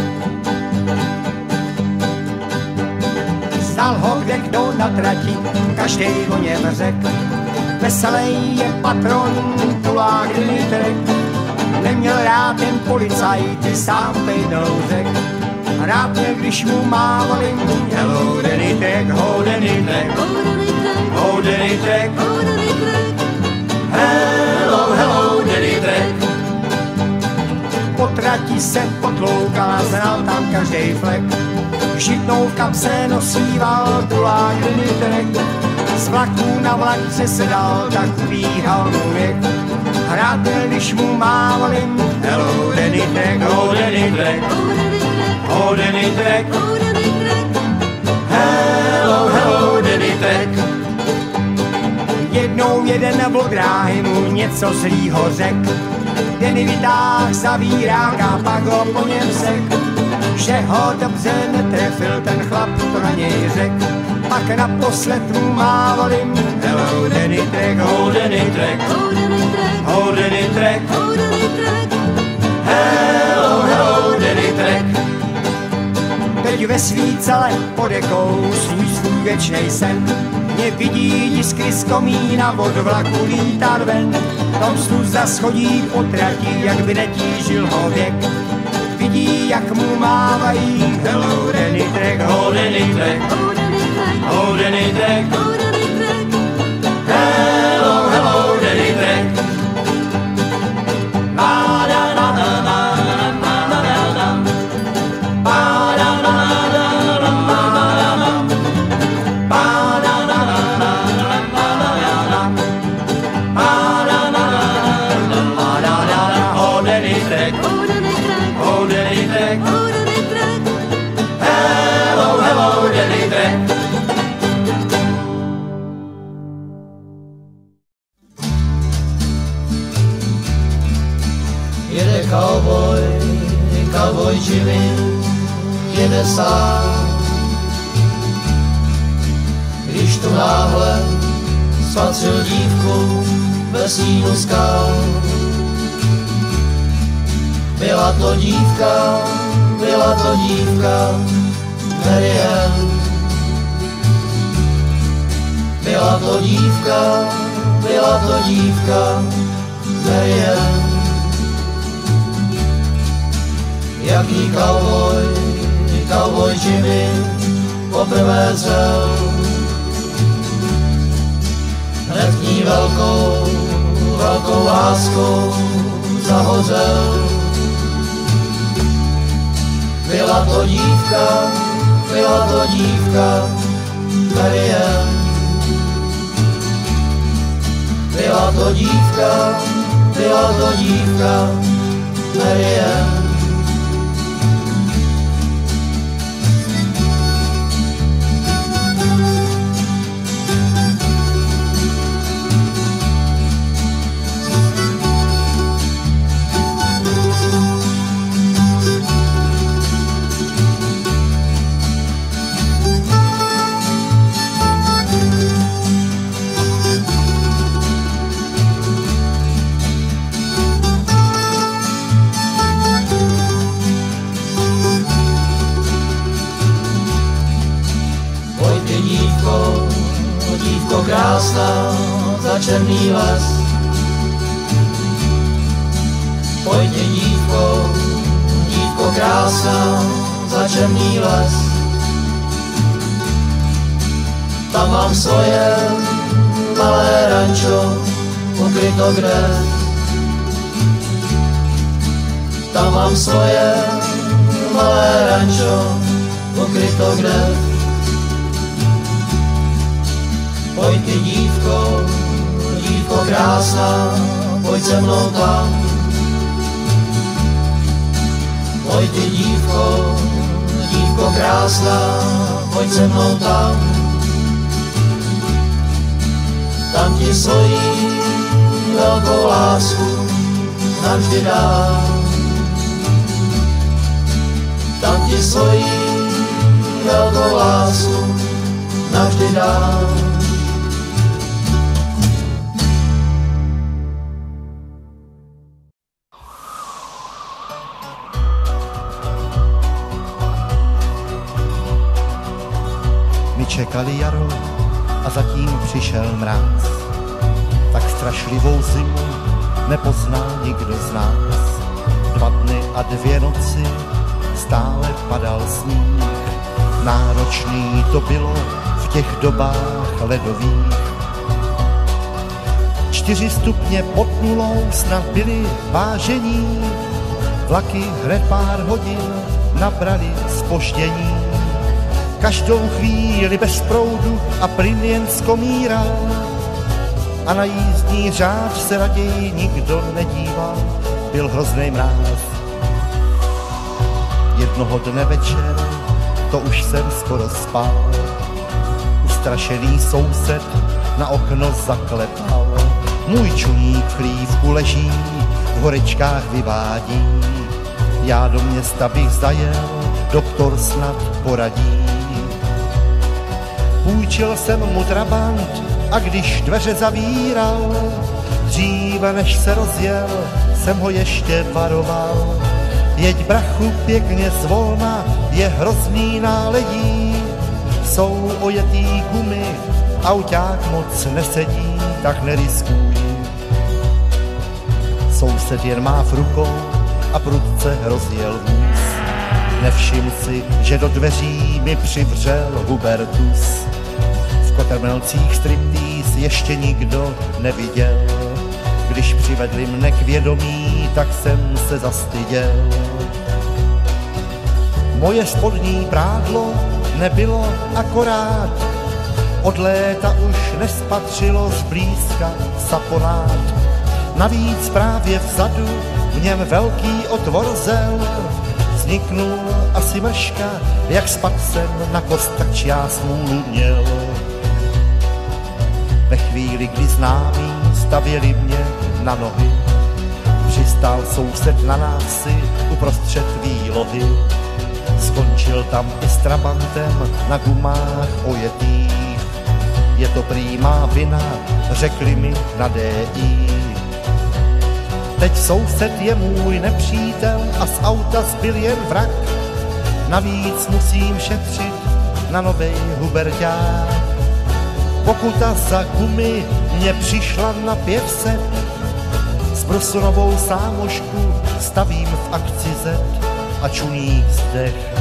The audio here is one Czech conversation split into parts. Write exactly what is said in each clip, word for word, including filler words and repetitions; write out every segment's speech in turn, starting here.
Znal ho kdekdo na trati, každej o něm řek. Veselý je patron, tulák Dimitrek. Neměl rád jen policajty, sám pejdou řek. Rád mě, když mu mávali, hello Dimitrek, ho Dimitrek, ho Dimitrek, hello, hello Dimitrek. Po trati se potloukal, znal tam každej flek. Žitnou v kapse nosíval tulák Dimitrek. Z vlaku na vlak přesedal, tak ubíhal mu věk. Hrát byl, když mu mávali, hello Dimitrek, ho Dimitrek, ho Dimitrek, hello, hello Dimitrek. Jednou jeden vodráhy mu něco zlýho řek. Denny vytáh zavíráka, pak ho po něm sek. Že ho dobře netrefil, ten chlap to na něj řek. Pak naposled mu mávali, hello Dimitrek, ho Dimitrek, ho Dimitrek, hello, hello Dimitrek. Teď ve svý celé podekou sní svůj věčnej sen. Mě vidí jiskry z komína, od vlaku lítat ven. Tom snu zas chodí po trati, jak by netížil ho věk. Vidí, jak mu mávají, hello Dimitrek, ho Dimitrek, ho Dimitrek, hello, hello Dimitrek. Jede cowboy, cowboy Jimmy, jede sám. Když tu náhle spatřil dívku ve stínu skal. Byla to dívka, byla to dívka, Mary Ann. Byla to dívka, byla to dívka, Mary Ann. Jak jí cowboy, cowboy Jimmy poprvé zřel. Hned k ní velkou, velkou láskou zahořel. Byla to dívka, byla to dívka, Mary Ann. Byla to dívka, byla to dívka, Mary Ann. Dívko krásná za černý les. Pojď dívko, dívko krásná za černý les. Tam mám svoje malé rančo, ukryto kde. Tam mám svoje malé rančo, ukryto kde. Pojď ty dívko, dívko krásná, pojď se mnou tam. Pojď ty dívko, dívko krásná, pojď se mnou tam. Tam ti svojí velkou lásku navždy dám. Tam ti svojí velkou lásku navždy dám. Všechny čekali jaro a zatím přišel mráz. Tak strašlivou zimu nepoznal nikdo z nás. Dva dny a dvě noci stále padal sníh. Náročný to bylo v těch dobách ledových. Čtyři stupně pod nulou snad byly vážení. Vlaky hned pár hodin nabrali zpoždění. Každou chvíli bez proudu a plyn jen zkomíral. A na jízdní řád se raději nikdo nedíval. Byl hrozný mráz. Jednoho dne večer, to už jsem skoro spal, ustrašený soused na okno zaklepal. Můj čuník v chlívku leží, v horečkách vyvádí. Já do města bych zajel, doktor snad poradí. Půjčil jsem mu trabant a když dveře zavíral, dříve než se rozjel, jsem ho ještě varoval. Jeď brachu pěkně zvolna, je hrozný náledí. Jsou ojetý gumy, auťák moc nesedí, tak neriskuj. Soused jen má v rukou a prudce rozjel vůz. Nevšiml si, že do dveří mi přivřel Hubertus. V Kotrmelcích striptease ještě nikdo neviděl. Když přivedli mne k vědomí, tak jsem se zastyděl. Moje spodní prádlo nebylo akorát, od léta už nespatřilo zblízka saponát. Navíc právě vzadu v něm velký otvor zel. Vzniknul asi mrška, jak spad jsem na kostrč, já smůlu měl. Ve chvíli, kdy známí stavěli mě na nohy, přistál soused na návsi uprostřed výlohy. Skončil tam i s trabantem na gumách ojetých. Je to prý má vina, řekli mi na D I. Teď soused je můj nepřítel a z auta zbyl jen vrak. Navíc musím šetřit na novej Huberťák. Pokuta za gumy mě přišla na pět set. S brusunovou sámošku stavím v akci Z a čuník zdech.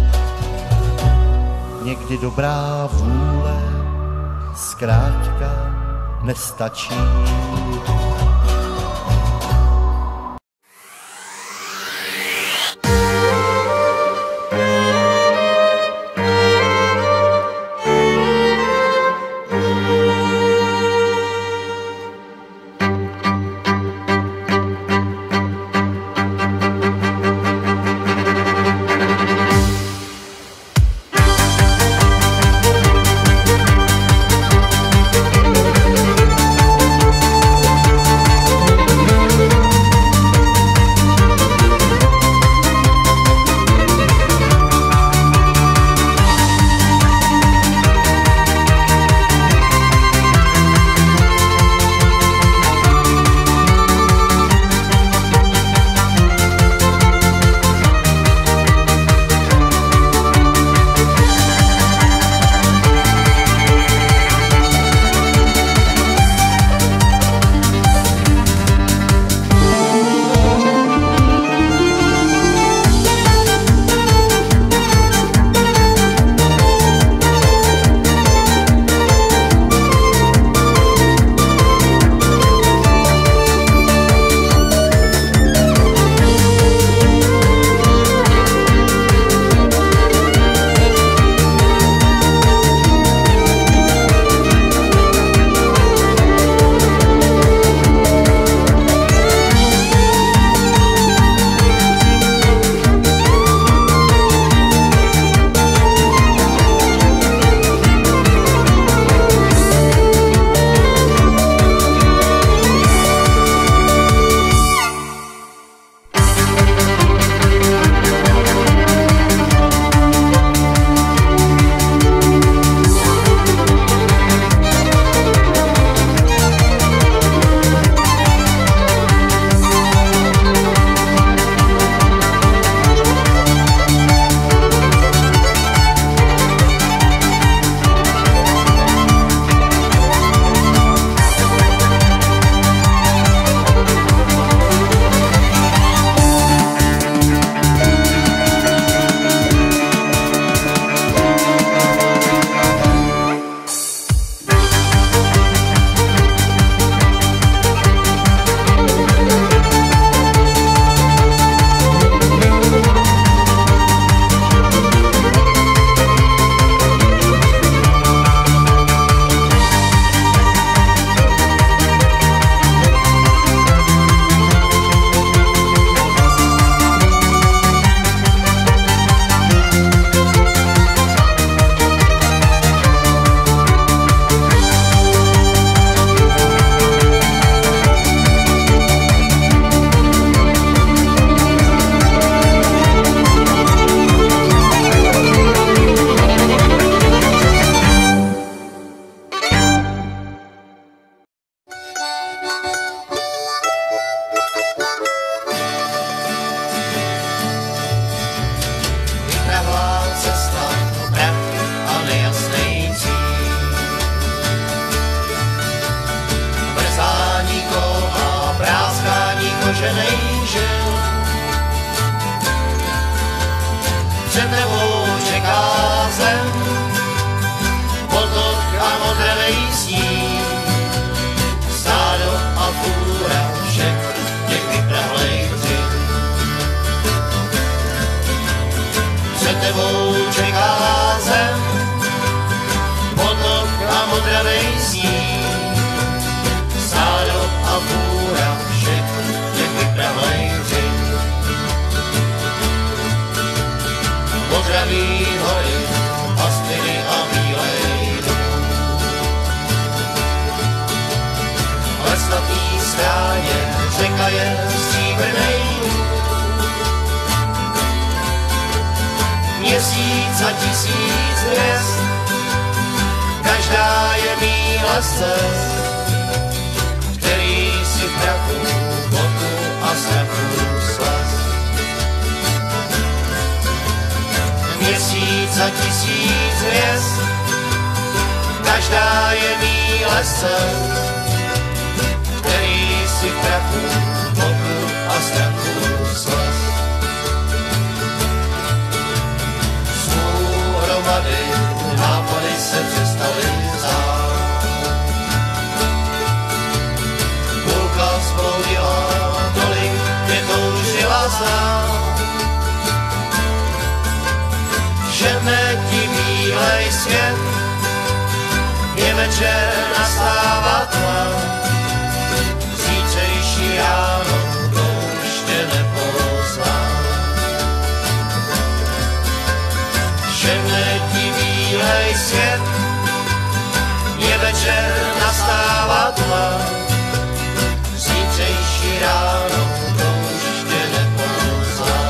Někdy dobrá vůle zkrátka nestačí. tebou čeká zem, potok a modravej sníh, stádo a bůra, všechno jak vyprahlej hřích. Modravý hory, pastviny a bílej dům. Ale svatý stráně řeka je stříbrnej, měsíc a tisíc hvězd, každá je míle z cest, který si v prachu, potu a strachu slez. Měsíc a tisíc hvězd, každá je míle z cest, který si v prachu, potu a strachu slez. Hromady, nápady se přestaly zdát. Půlka zbloudila, tolik mě toužila znát. Že ti bílej svět, je večer nastává tma. Zítřejší ráno to ještě nepozná. Všemne ti bílej svět, je večer nastává tma. Zítřejší ráno to ještě nepozná.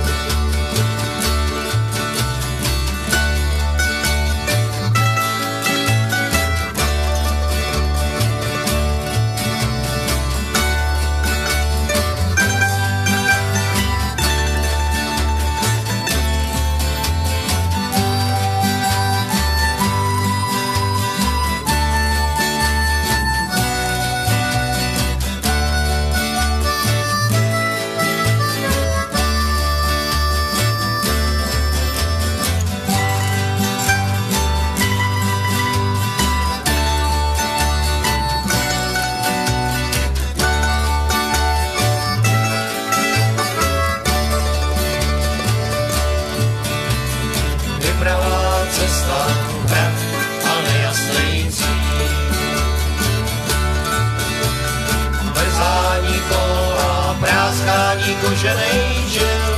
Koženej žil,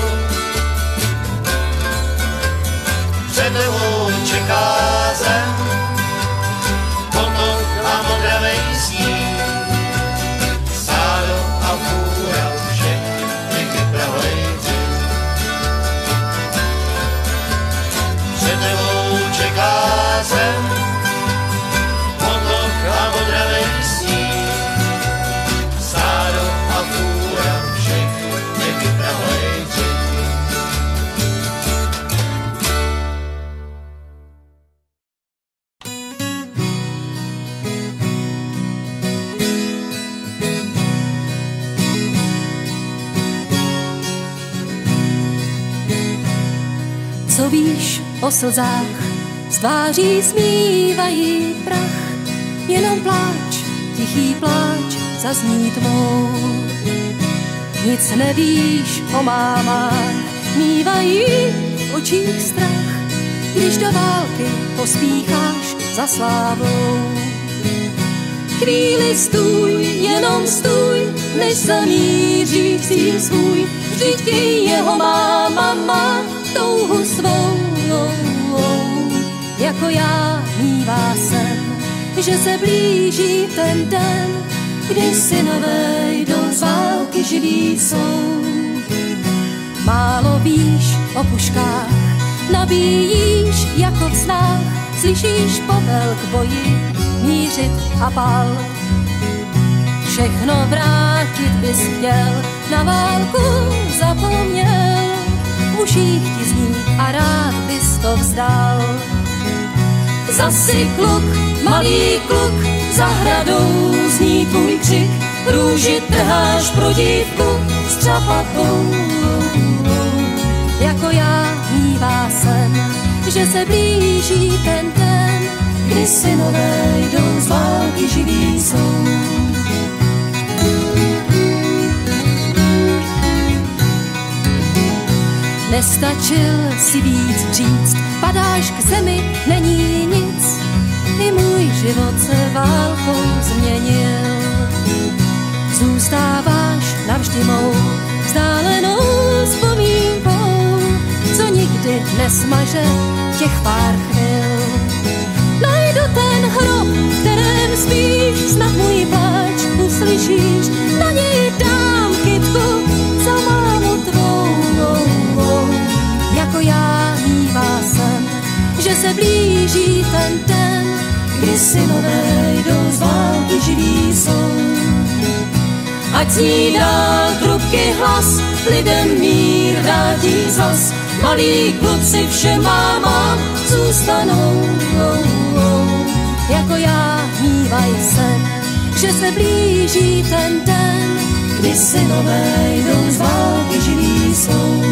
před tebou čeká zem, potok a modravej sníh, stádo a bůra, všechny vyprahlej dřin. Před tebou čeká zem, potok a modravej sníh, stádo a bůra, co víš o slzách, z tváří smívají prach, jenom pláč, tichý pláč zazní tvou. Nic nevíš o mámách, mívají v očích strach, když do války pospícháš za slávou. Chvíli stůj, jenom stůj, než zamíří cíl svůj, vždyť i jeho máma má touhu svou. Jako já mívá sen, že se blíží ten den, kdy synové jdou z války živí jsou. Málo víš o puškách, nabíjíš jako v snách, slyšíš povel k boji, mířit a pal. Všechno vrátit bys chtěl, na válku zapomněl, v uších ti zní a rád bys to vzdal. Zasi kluk, malý kluk, za hradou zní tvůj křik, růži trháš pro dívku s třapatou. Jako já mívá sen, že se blíží ten den, kdy synové jdou z války živí jsou. nestačil si víc říct, padáš k zemi, není nic, i můj život se válkou změnil. Zůstáváš navždy mou vzdálenou vzpomínkou, co nikdy nesmaže těch pár chvil. Najdu ten hrob, v kterém spíš, snad můj pláč uslyšíš, na něj dám kytku za mámu tvou. Jako já mívá jsem, že se blíží ten den, kdy synové jdou z války živí jsou. Ať zní dál trubky hlas, lidem mír vrátí zas, malí kluci všem mámám zůstanou. Jako já mívaj sen, že se blíží ten den, kdy synové jdou z války živí jsou.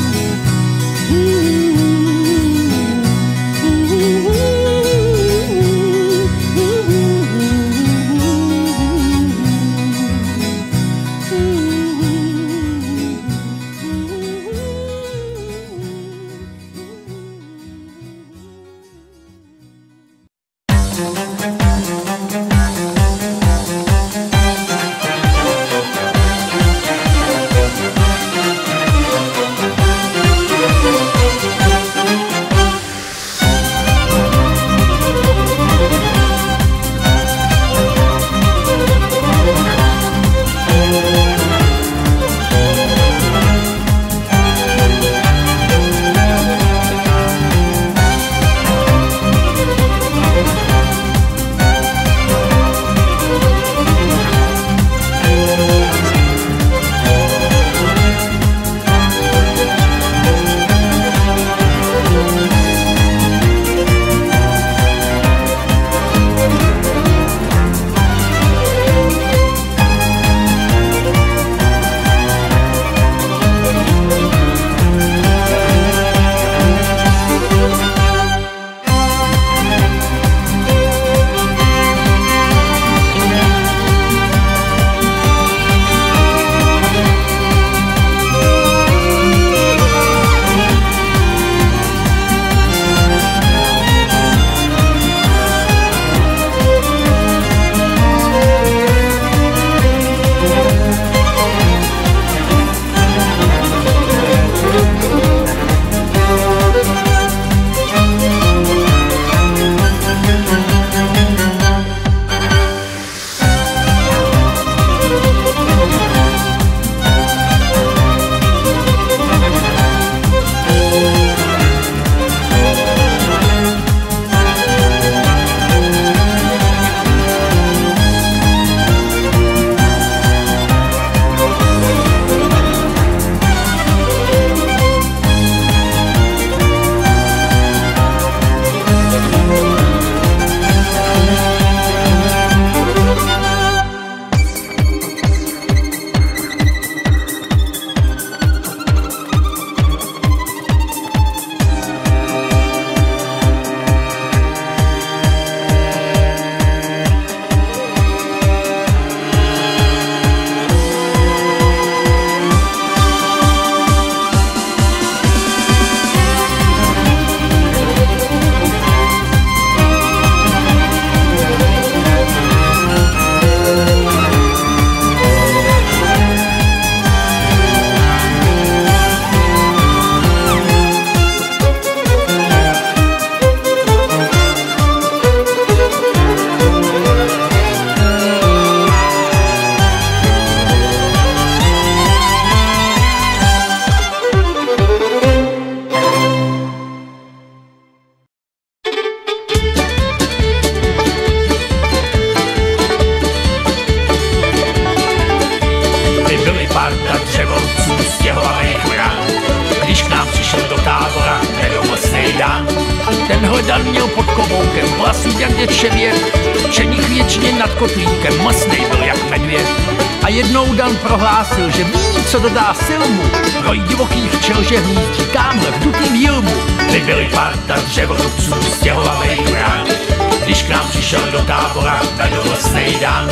Tenhle měl pod kloboukem vlasů jak děčevět, čenich věčně nad kotlíkem, mlsnej byl jak medvěd. A jednou Dan prohlásil, že ví, co dodá silmu, roj divokých včel, že hnízdí támhle v dutým jilmu. My byli parta dřevorubců, stěhovavej vrán, když k nám přišel do tábora, vedl mlsnej Dan.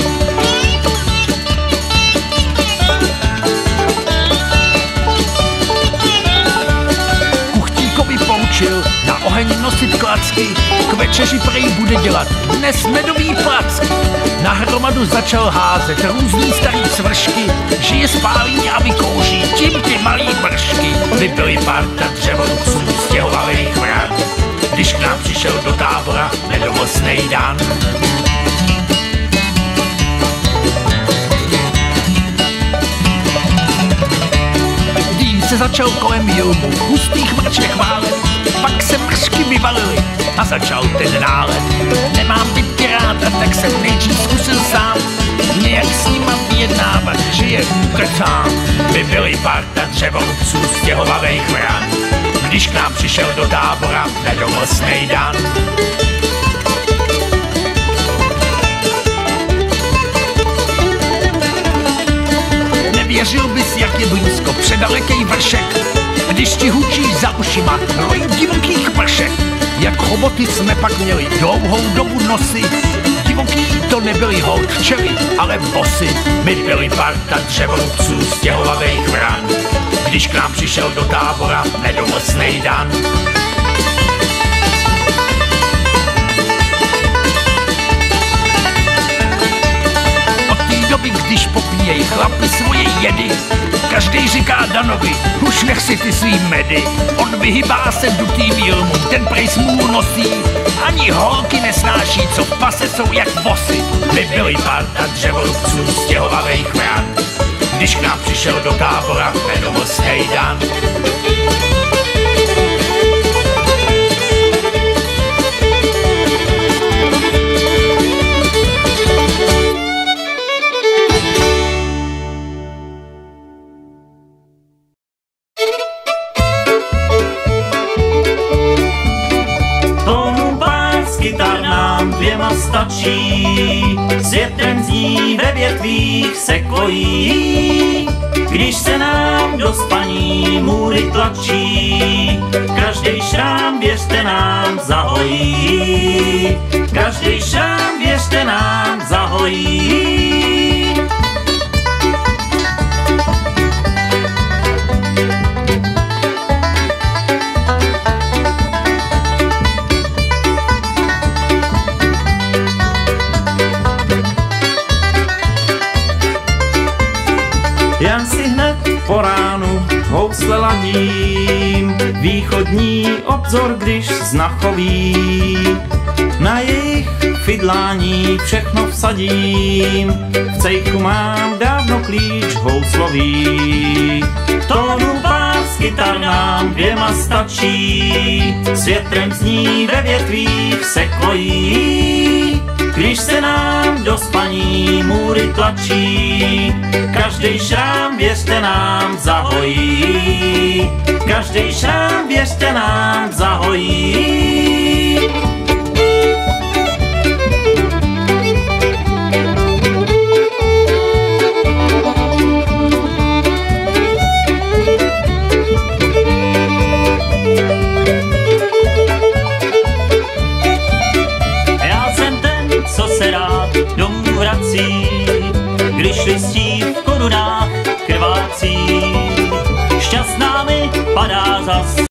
vařit klacky, k večeři prej bude dělat dnes medový placky. Na hromadu začal házet různý starý svršky, že je spálí a vykouří tím ty malý bršky. My byli parta dřevorubců stěhovalých vran, když k nám přišel do tábora nedomocnej Dan. Se začal kolem jilmu v hustých mrčech válet, pak se mršky vyvalily a začal ten nálet. Nemám bytky rád, a tak jsem nejdřív zkusil sám nějak s nima vyjednávat, že je ukrcám. My byli parta dřevorubců stěhovalých vran, když k nám přišel do tábora nedomocnej Dan. Věřil bys, jak je blízko předalekej vršek, když ti hučí za ušima roj divokých pršek. Jak choboty jsme pak měli dlouhou dobu nosy, divoký to nebyli holt včely, ale bosy. My byli parta dřevorubců stěhovalých vran, když k nám přišel do tábora nedomocnej Dan. Když popíjej chlapi svoje jedy, každej říká Danovi, už nech si ty svý medy. On vyhybá se dutým jilmům, ten prej smůlu nosí, ani holky nesnáší, co v pase jsou jak vosy. My byli parta dřevorubců stěhovalých vran, když k nám přišel do tábora nedomocnej Dan. Dvěma stačí, s větrem zní ve větvích se kojí. Když se nám do spaní můry tlačí, každej šrám věřte nám zahojí. Každej šrám věřte nám zahojí. Jan si hned po ránu housle ladím, východní obzor když znachoví. Na jejich fidlání všechno vsadím, v cejchu mám dávno klíč houslový. Tónu pás kytar nám dvěma stačí, s větrem zní ve větvích se kojí. Když se nám do spaní můry tlačí, každej šrám věřte nám zahojí. Každej šrám věřte nám zahojí. Domů vrací, když listí v korunách krvácí. Šťastná mi padá zas